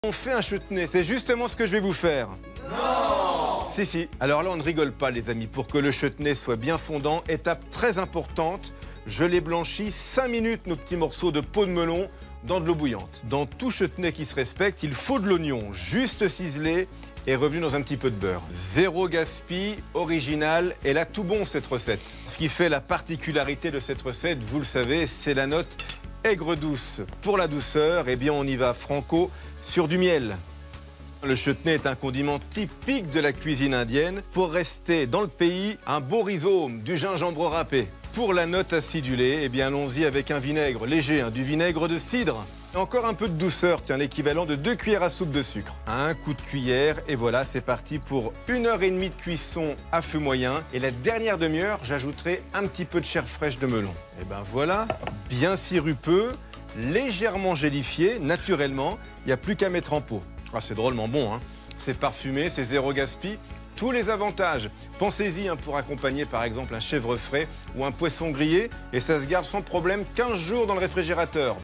On fait un chutney, c'est justement ce que je vais vous faire. Non! Si. Alors là, on ne rigole pas, les amis. Pour que le chutney soit bien fondant, étape très importante, je les blanchis 5 minutes, nos petits morceaux de peau de melon, dans de l'eau bouillante. Dans tout chutney qui se respecte, il faut de l'oignon, juste ciselé et revenu dans un petit peu de beurre. Zéro gaspille, original, et là, tout bon, cette recette. Ce qui fait la particularité de cette recette, vous le savez, c'est la note aigre douce. Pour la douceur, eh bien, on y va franco sur du miel. Le chutney est un condiment typique de la cuisine indienne. Pour rester dans le pays, un beau rhizome, du gingembre râpé. Pour la note acidulée, eh bien, allons-y avec un vinaigre léger, du vinaigre de cidre. Encore un peu de douceur, tiens, l'équivalent de 2 cuillères à soupe de sucre. Un coup de cuillère, et voilà, c'est parti pour 1h30 de cuisson à feu moyen. Et la dernière demi-heure, j'ajouterai un petit peu de chair fraîche de melon. Et ben voilà, bien sirupeux, légèrement gélifié, naturellement. Il n'y a plus qu'à mettre en pot. Ah, c'est drôlement bon, hein. C'est parfumé, c'est zéro gaspille. Tous les avantages. Pensez-y pour accompagner par exemple un chèvre frais ou un poisson grillé. Et ça se garde sans problème 15 jours dans le réfrigérateur.